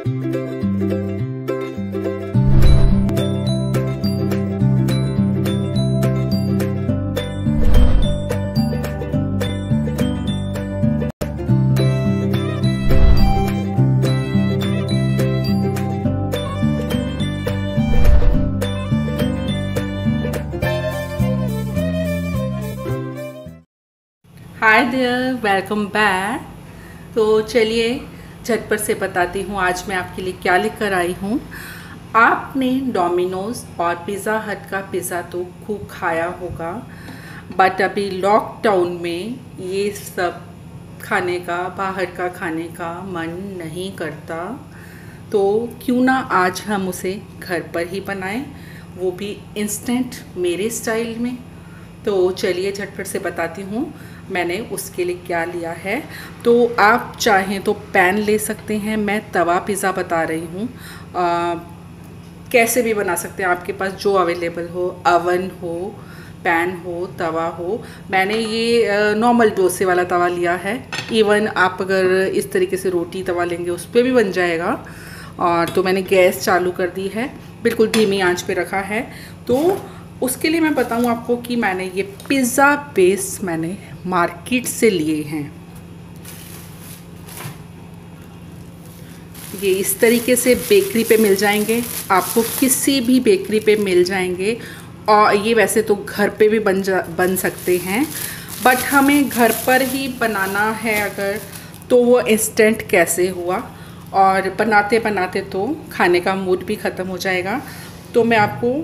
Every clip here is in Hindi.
Hi there, welcome back. तो चलिए झटपट से बताती हूँ आज मैं आपके लिए क्या लेकर आई हूँ। आपने डोमिनोज़ और पिज़्ज़ा हट का पिज़्ज़ा तो खूब खाया होगा, बट अभी लॉकडाउन में ये सब खाने का, बाहर का खाने का मन नहीं करता। तो क्यों ना आज हम उसे घर पर ही बनाएं, वो भी इंस्टेंट मेरे स्टाइल में। तो चलिए झटपट से बताती हूँ मैंने उसके लिए क्या लिया है। तो आप चाहें तो पैन ले सकते हैं, मैं तवा पिज़्ज़ा बता रही हूँ। कैसे भी बना सकते हैं, आपके पास जो अवेलेबल हो, अवन हो, पैन हो, तवा हो। मैंने ये नॉर्मल डोसे वाला तवा लिया है। इवन आप अगर इस तरीके से रोटी तवा लेंगे उस पर भी बन जाएगा। और तो मैंने गैस चालू कर दी है, बिल्कुल धीमी आंच पे रखा है। तो उसके लिए मैं बताऊं आपको कि मैंने ये पिज़्ज़ा बेस मैंने मार्केट से लिए हैं। ये इस तरीके से बेकरी पे मिल जाएंगे, आपको किसी भी बेकरी पे मिल जाएंगे। और ये वैसे तो घर पे भी बन सकते हैं, बट हमें घर पर ही बनाना है अगर, तो वो इंस्टेंट कैसे हुआ और बनाते बनाते तो खाने का मूड भी ख़त्म हो जाएगा। तो मैं आपको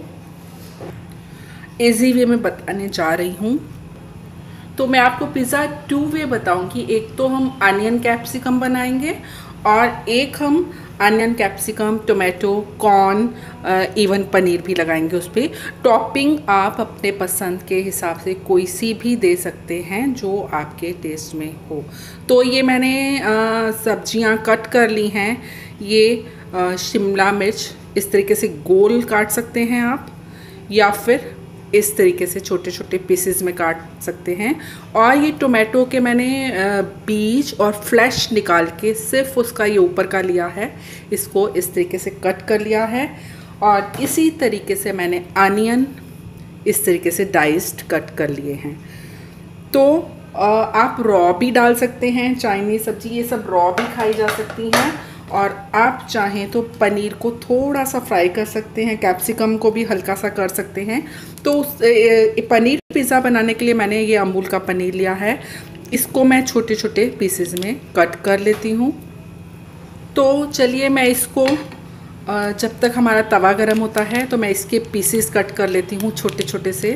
इजी वे में बताने जा रही हूँ। तो मैं आपको पिज़्ज़ा 2 वे बताऊँगी। एक तो हम अनियन कैप्सिकम बनाएंगे और एक हम onion capsicum, tomato, corn, even paneer भी लगाएंगे उस पर। टॉपिंग आप अपने पसंद के हिसाब से कोई सी भी दे सकते हैं जो आपके टेस्ट में हो। तो ये मैंने सब्जियां कट कर ली हैं। ये शिमला मिर्च इस तरीके से गोल काट सकते हैं आप, या फिर इस तरीके से छोटे छोटे पीसेस में काट सकते हैं। और ये टोमेटो के मैंने बीज और फ्लैश निकाल के सिर्फ उसका ये ऊपर का लिया है, इसको इस तरीके से कट कर लिया है। और इसी तरीके से मैंने अनियन इस तरीके से डाइस्ड कट कर लिए हैं। तो आप रॉ भी डाल सकते हैं, चाइनीज़ सब्जी ये सब रॉ भी खाई जा सकती हैं। और आप चाहें तो पनीर को थोड़ा सा फ्राई कर सकते हैं, कैप्सिकम को भी हल्का सा कर सकते हैं। तो पनीर पिज़्ज़ा बनाने के लिए मैंने ये अमूल का पनीर लिया है, इसको मैं छोटे छोटे पीसेस में कट कर लेती हूँ। तो चलिए मैं इसको जब तक हमारा तवा गर्म होता है तो मैं इसके पीसेस कट कर लेती हूँ छोटे छोटे से।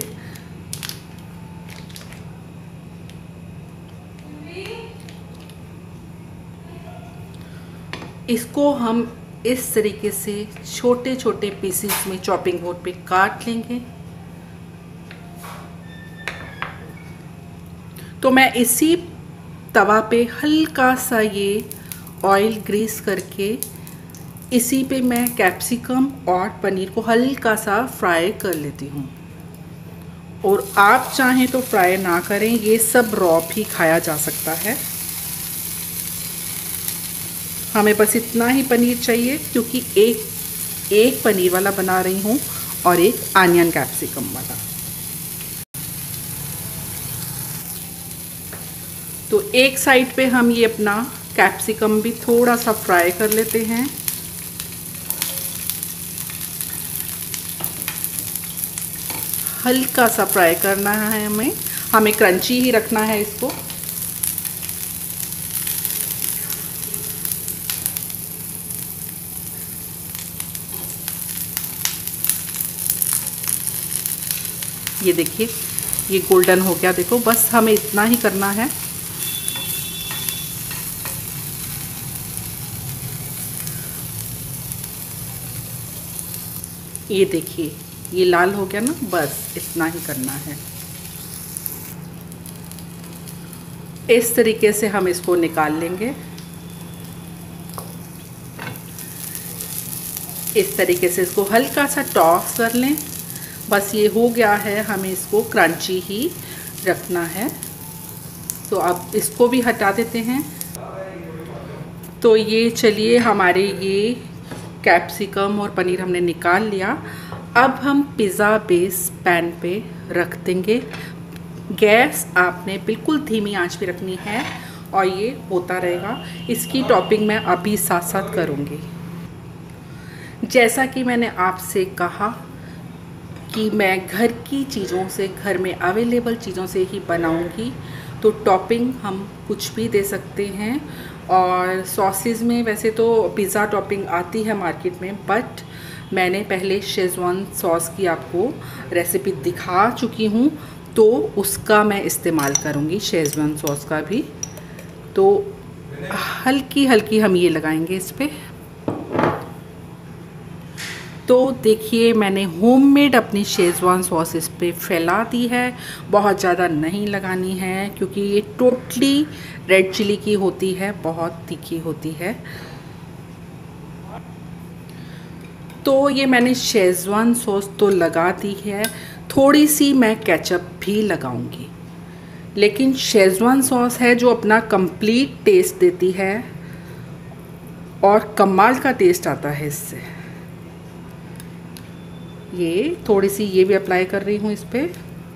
इसको हम इस तरीके से छोटे छोटे पीसेस में चॉपिंग बोर्ड पे काट लेंगे। तो मैं इसी तवा पे हल्का सा ये ऑयल ग्रीस करके इसी पे मैं कैप्सिकम और पनीर को हल्का सा फ्राई कर लेती हूँ। और आप चाहें तो फ्राई ना करें, ये सब रॉ भी खाया जा सकता है। हमें बस इतना ही पनीर चाहिए, क्योंकि एक पनीर वाला बना रही हूँ और एक अनियन कैप्सिकम वाला। तो एक साइड पे हम ये अपना कैप्सिकम भी थोड़ा सा फ्राई कर लेते हैं। हल्का सा फ्राई करना है हमें क्रंची ही रखना है इसको। ये देखिए ये गोल्डन हो गया, देखो बस हमें इतना ही करना है। ये देखिए ये लाल हो गया ना, बस इतना ही करना है। इस तरीके से हम इसको निकाल लेंगे। इस तरीके से इसको हल्का सा टॉस कर लें, बस ये हो गया है। हमें इसको क्रंची ही रखना है। तो अब इसको भी हटा देते हैं। तो ये चलिए, हमारे ये कैप्सिकम और पनीर हमने निकाल लिया। अब हम पिज़्ज़ा बेस पैन पे रख देंगे। गैस आपने बिल्कुल धीमी आंच पे रखनी है और ये होता रहेगा। इसकी टॉपिंग मैं अभी साथ साथ करूँगी। जैसा कि मैंने आपसे कहा कि मैं घर की चीज़ों से, घर में अवेलेबल चीज़ों से ही बनाऊँगी, तो टॉपिंग हम कुछ भी दे सकते हैं। और सॉसेज में वैसे तो पिज़्ज़ा टॉपिंग आती है मार्केट में, बट मैंने पहले शेज़वान सॉस की आपको रेसिपी दिखा चुकी हूँ, तो उसका मैं इस्तेमाल करूँगी, शेज़वान सॉस का भी। तो हल्की हल्की हम ये लगाएंगे इस पर। तो देखिए, मैंने होममेड अपनी शेज़वान सॉस इस पे फैला दी है। बहुत ज़्यादा नहीं लगानी है क्योंकि ये टोटली रेड चिली की होती है, बहुत तीखी होती है। तो ये मैंने शेज़वान सॉस तो लगा दी है, थोड़ी सी मैं केचप भी लगाऊंगी, लेकिन शेज़वान सॉस है जो अपना कंप्लीट टेस्ट देती है और कमाल का टेस्ट आता है इससे। ये थोड़ी सी ये भी अप्लाई कर रही हूँ इस पर।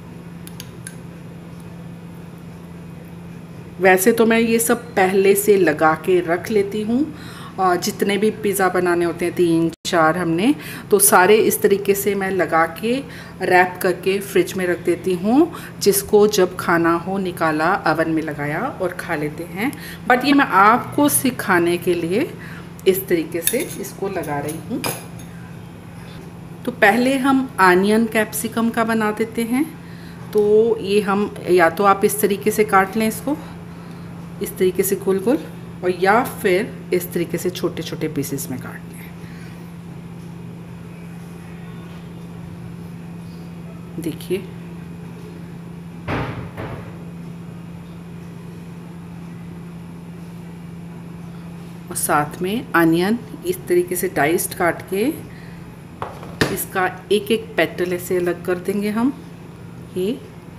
वैसे तो मैं ये सब पहले से लगा के रख लेती हूँ। जितने भी पिज़्ज़ा बनाने होते हैं, 3-4 हमने, तो सारे इस तरीके से मैं लगा के रैप करके फ्रिज में रख देती हूँ, जिसको जब खाना हो निकाला, अवन में लगाया और खा लेते हैं। बट ये मैं आपको सिखाने के लिए इस तरीके से इसको लगा रही हूँ। तो पहले हम आनियन कैप्सिकम का बना देते हैं। तो ये हम, या तो आप इस तरीके से काट लें इसको, इस तरीके से गोल गोल, और या फिर इस तरीके से छोटे छोटे पीसेस में काट लें। देखिए, और साथ में अनियन इस तरीके से डाइस्ड काट के इसका एक एक पेटल ऐसे अलग कर देंगे हम। ये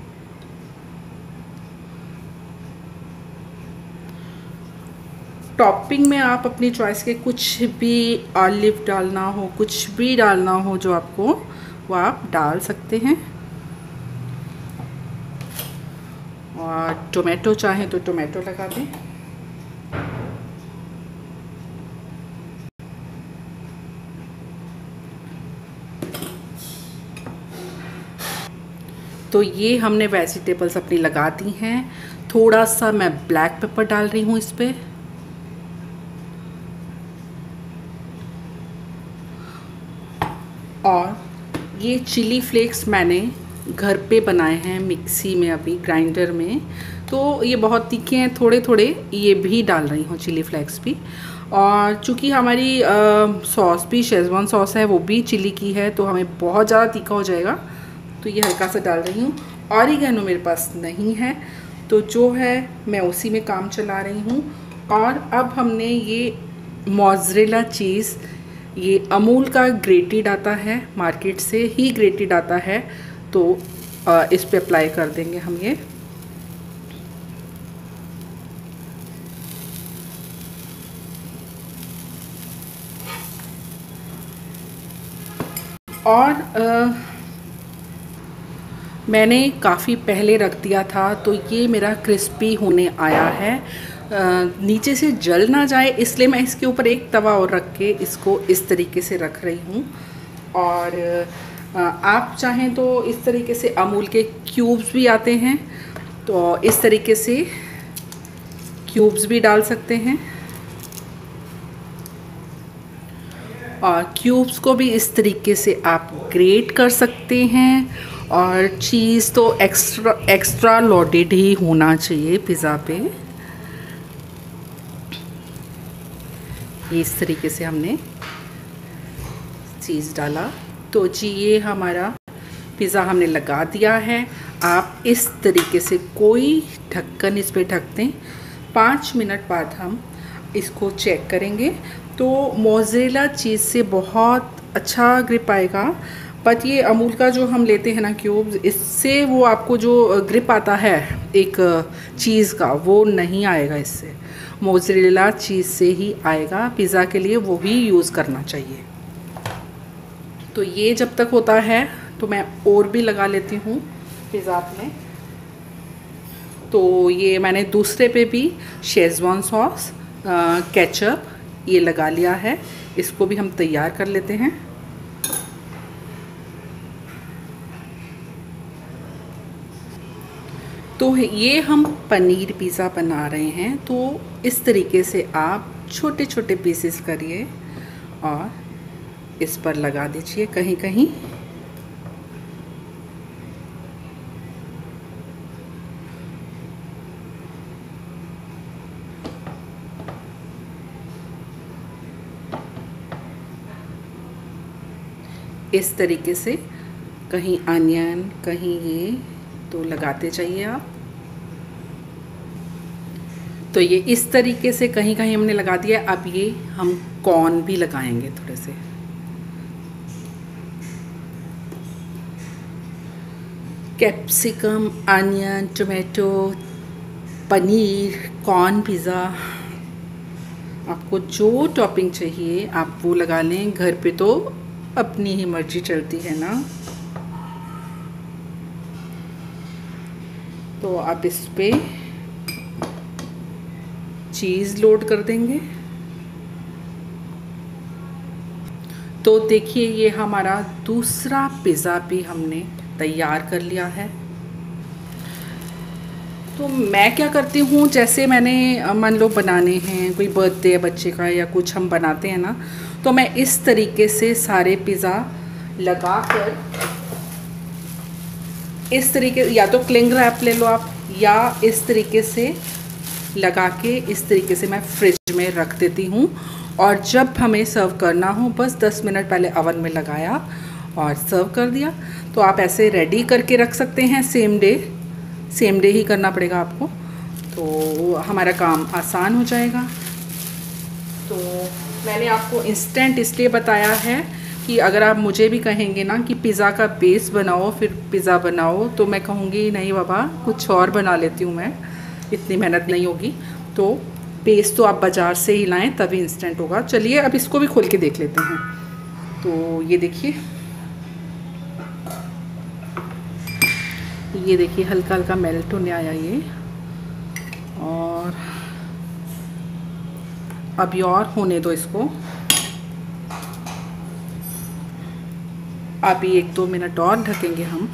टॉपिंग में आप अपनी चॉइस के कुछ भी, ऑलिव डालना हो, कुछ भी डालना हो जो आपको, वो आप डाल सकते हैं। और टोमेटो चाहें तो टोमेटो लगा दें। तो ये हमने वेजिटेबल्स अपनी लगा दी हैं। थोड़ा सा मैं ब्लैक पेपर डाल रही हूँ इस पर। और ये चिली फ्लेक्स मैंने घर पे बनाए हैं, मिक्सी में, अभी ग्राइंडर में। तो ये बहुत तीखे हैं, थोड़े थोड़े ये भी डाल रही हूँ, चिली फ्लेक्स भी। और चूँकि हमारी सॉस भी शेज़वान सॉस है, वो भी चिली की है, तो हमें बहुत ज़्यादा तीखा हो जाएगा, तो ये हल्का सा डाल रही हूँ। ऑरिगेनो मेरे पास नहीं है, तो जो है मैं उसी में काम चला रही हूँ। और अब हमने ये मोज़रेला चीज़, ये अमूल का ग्रेटेड आता है, मार्केट से ही ग्रेटेड आता है, तो इस पे अप्लाई कर देंगे हम ये। और मैंने काफ़ी पहले रख दिया था, तो ये मेरा क्रिस्पी होने आया है। नीचे से जल ना जाए इसलिए मैं इसके ऊपर एक तवा और रख के इसको इस तरीके से रख रही हूँ। और आप चाहें तो इस तरीके से अमूल के क्यूब्स भी आते हैं, तो इस तरीके से क्यूब्स भी डाल सकते हैं। और क्यूब्स को भी इस तरीके से आप ग्रेट कर सकते हैं। और चीज़ तो एक्स्ट्रा लोडेड ही होना चाहिए पिज़्ज़ा पे। इस तरीके से हमने चीज़ डाला। तो जी, ये हमारा पिज़्ज़ा हमने लगा दिया है। आप इस तरीके से कोई ढक्कन इस पे ढक दें। 5 मिनट बाद हम इसको चेक करेंगे। तो मोज़रेला चीज़ से बहुत अच्छा ग्रिप आएगा, बट ये अमूल का जो हम लेते हैं ना क्यूब्स, इससे वो आपको जो ग्रिप आता है एक चीज़ का, वो नहीं आएगा इससे। मोज़रेला चीज़ से ही आएगा पिज़्ज़ा के लिए, वो ही यूज़ करना चाहिए। तो ये जब तक होता है तो मैं और भी लगा लेती हूँ पिज़्ज़ा में। तो ये मैंने दूसरे पे भी शेज़वान सॉस, केचप ये लगा लिया है। इसको भी हम तैयार कर लेते हैं। तो ये हम पनीर पिज़्ज़ा बना रहे हैं, तो इस तरीके से आप छोटे छोटे पीसेस करिए और इस पर लगा दीजिए कहीं कहीं। इस तरीके से कहीं अनियन, कहीं ये, तो लगाते जाइए आप। तो ये इस तरीके से कहीं कहीं हमने लगा दिया। अब ये हम कॉर्न भी लगाएंगे थोड़े से। Capsicum, onion, tomato, paneer, corn pizza, आपको जो टॉपिंग चाहिए आप वो लगा लें। घर पे तो अपनी ही मर्जी चलती है ना। तो आप इस पे चीज़ लोड कर देंगे। तो देखिए ये हमारा दूसरा पिज़्ज़ा भी हमने तैयार कर लिया है। तो मैं क्या करती हूँ, जैसे मैंने मान लो बनाने हैं, कोई बर्थडे है बच्चे का या कुछ हम बनाते हैं ना, तो मैं इस तरीके से सारे पिज़्ज़ा लगा कर, इस तरीके, या तो क्लिंग रैप ले लो आप, या इस तरीके से लगा के इस तरीके से मैं फ्रिज में रख देती हूँ। और जब हमें सर्व करना हो, बस 10 मिनट पहले ओवन में लगाया और सर्व कर दिया। तो आप ऐसे रेडी करके रख सकते हैं, सेम डे ही करना पड़ेगा आपको, तो हमारा काम आसान हो जाएगा। तो मैंने आपको इंस्टेंट इसलिए बताया है कि अगर आप मुझे भी कहेंगे ना कि पिज़्ज़ा का बेस बनाओ फिर पिज़्ज़ा बनाओ, तो मैं कहूँगी नहीं बाबा, कुछ और बना लेती हूँ मैं, इतनी मेहनत नहीं होगी। तो बेस तो आप बाज़ार से ही लाएं, तभी इंस्टेंट होगा। चलिए अब इसको भी खोल के देख लेते हैं। तो ये देखिए हल्का हल्का मेल्ट होने आया ये, और अभी और होने दो इसको। अभी 1-2 मिनट और ढकेंगे हम।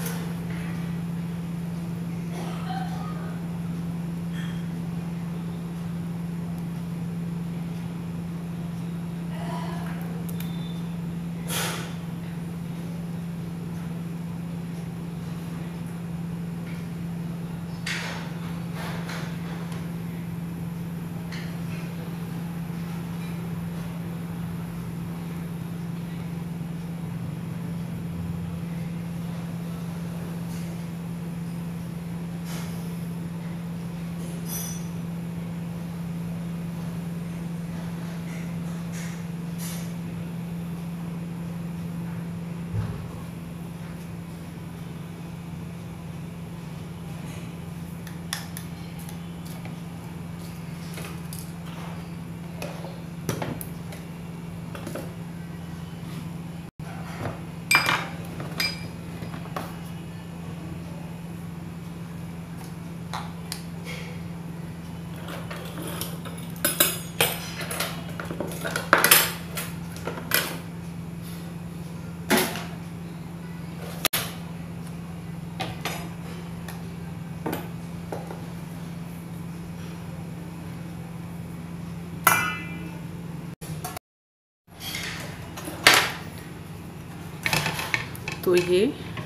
तो ये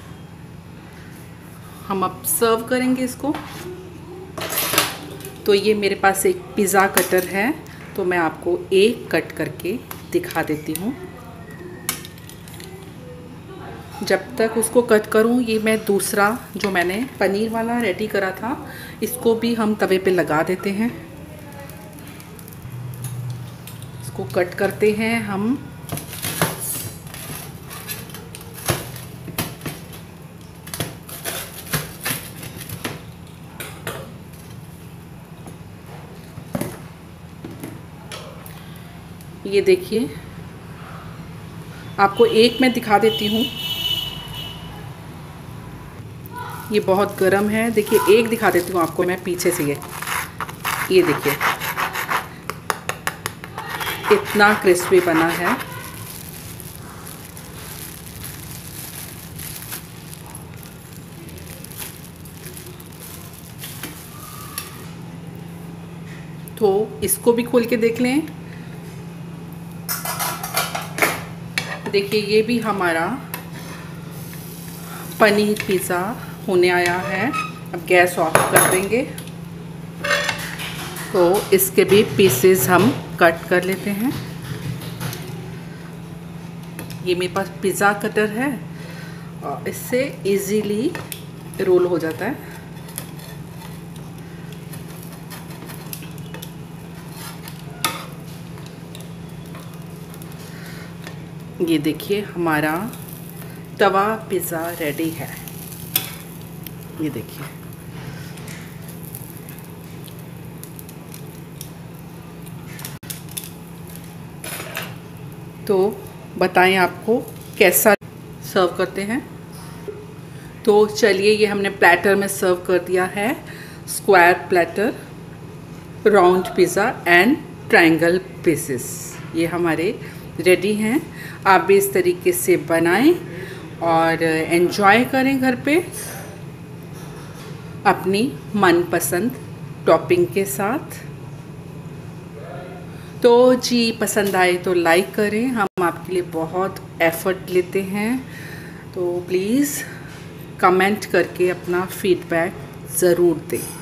हम अब सर्व करेंगे इसको। तो ये मेरे पास एक पिज़्ज़ा कटर है, तो मैं आपको एक कट करके दिखा देती हूँ। जब तक उसको कट करूँ, ये मैं दूसरा जो मैंने पनीर वाला रेडी करा था, इसको भी हम तवे पे लगा देते हैं। इसको कट करते हैं हम। ये देखिए, आपको एक मैं दिखा देती हूँ। ये बहुत गर्म है। देखिए, एक दिखा देती हूँ आपको मैं पीछे से। ये देखिए, इतना क्रिस्पी बना है। तो इसको भी खोल के देख लें। देखिए, ये भी हमारा पनीर पिज़्ज़ा होने आया है। अब गैस ऑफ कर देंगे। तो इसके भी पीसेस हम कट कर लेते हैं। ये मेरे पास पिज़्ज़ा कटर है और इससे इजीली रोल हो जाता है। ये देखिए, हमारा तवा पिज़्ज़ा रेडी है। ये देखिए, तो बताएं आपको कैसा सर्व करते हैं। तो चलिए, ये हमने प्लेटर में सर्व कर दिया है। Square platter, round pizza and triangle pieces, ये हमारे रेडी हैं। आप भी इस तरीके से बनाएं और एंजॉय करें घर पे अपनी मनपसंद टॉपिंग के साथ। तो जी, पसंद आए तो लाइक करें, हम आपके लिए बहुत एफ़र्ट लेते हैं। तो प्लीज़ कमेंट करके अपना फीडबैक ज़रूर दें।